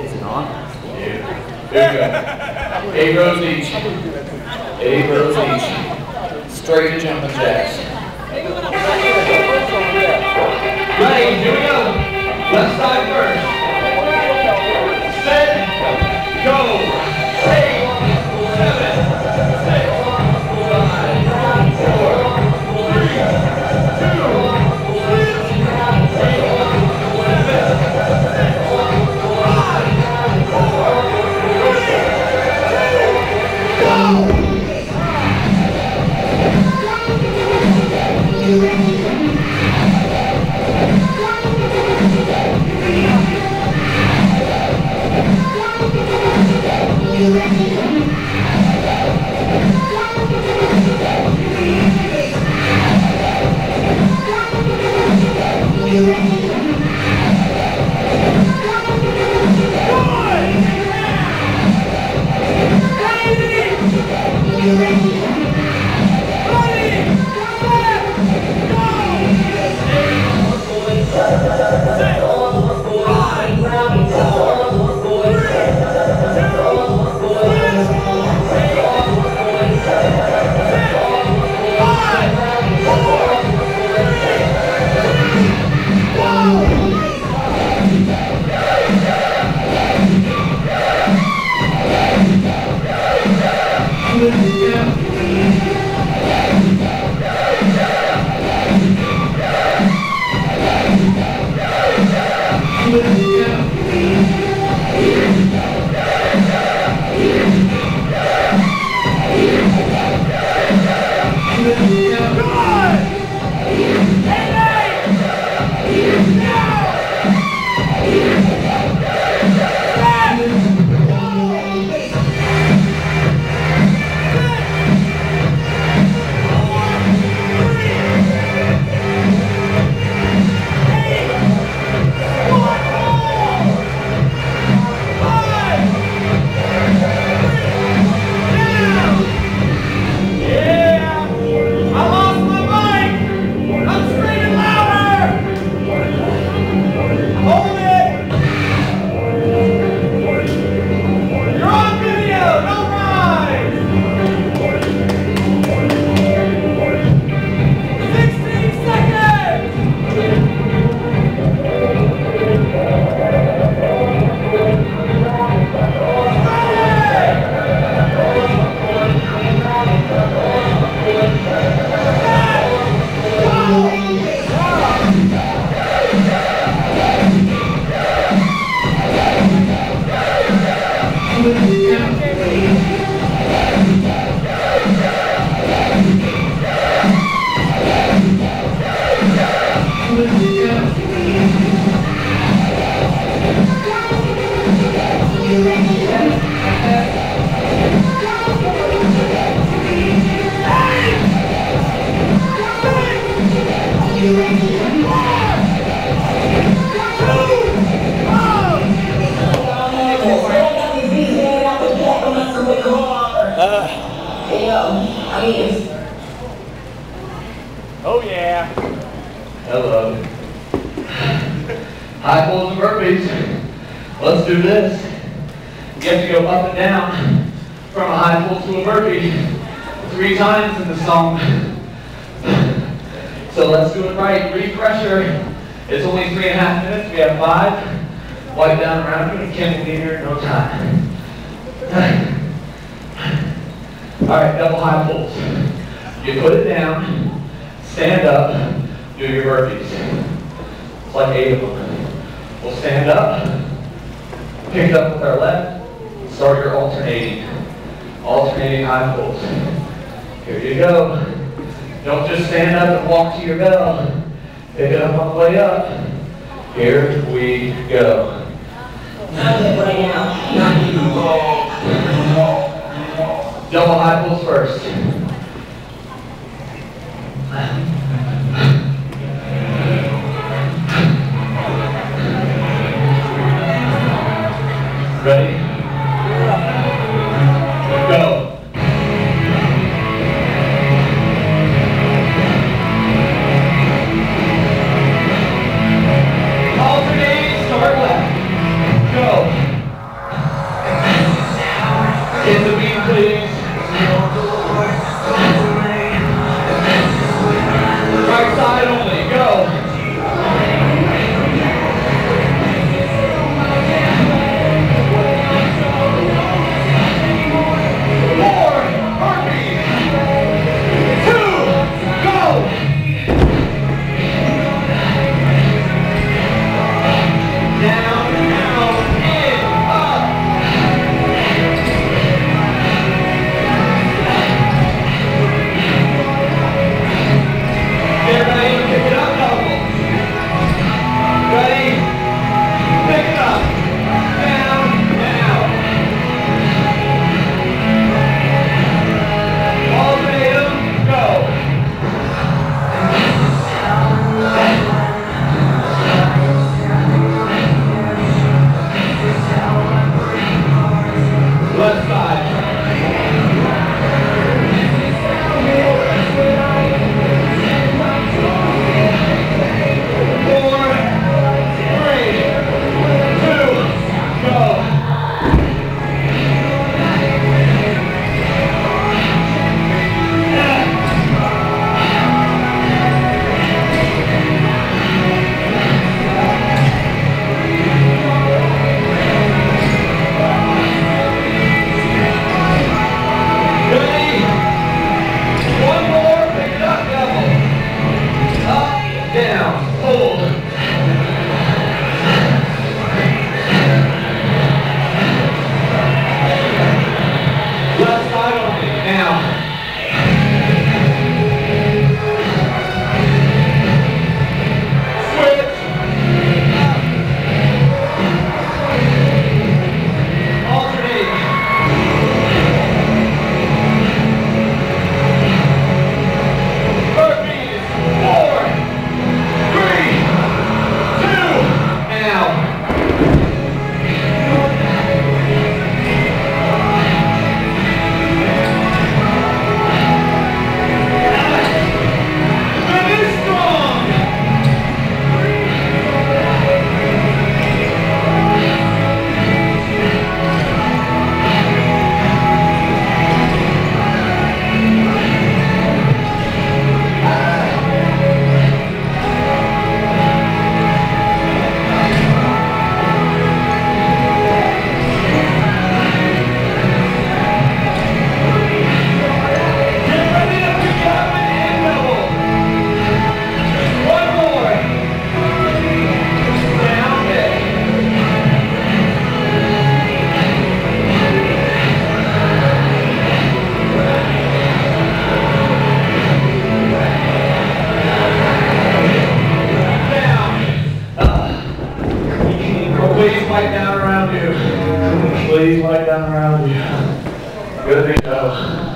Is it on? Yeah. There you go. 8 rows each. 8 rows each. Straight jumping jacks. Ready, here we go. Left side first. Set, go. 8, 7, 6, 5, 4, 3, Oh yeah. Hello. High pulls and burpees. Let's do this. You have to go up and down from a high pull to a burpee 3 times in the song. So let's do it right. Refresher. It's only 3.5 minutes. We have 5. Wipe down around you and Kim will be here in no time. Alright, double high pulls. You put it down, stand up, do your burpees. It's like 8 of them. We'll stand up, pick it up with our left, start your alternating high pulls. Here you go. Don't just stand up and walk to your bell. Pick it up on the way up. Here we go. Right now. Double high pulls first. Ready? Go. Alternate, start left. Go. it up. Down, down. Alternate them, go. Left side. 4, 3, 2, go. Ready? One more, pick it up, double. Up, down, hold. Left side only, now. Switch. Alternate. Burpees. 4, 3, 2, now. Finish strong. Get ready to pick up and double. One more. Down, back. Down. Please wipe down around you. Please wipe down around you. Good to go.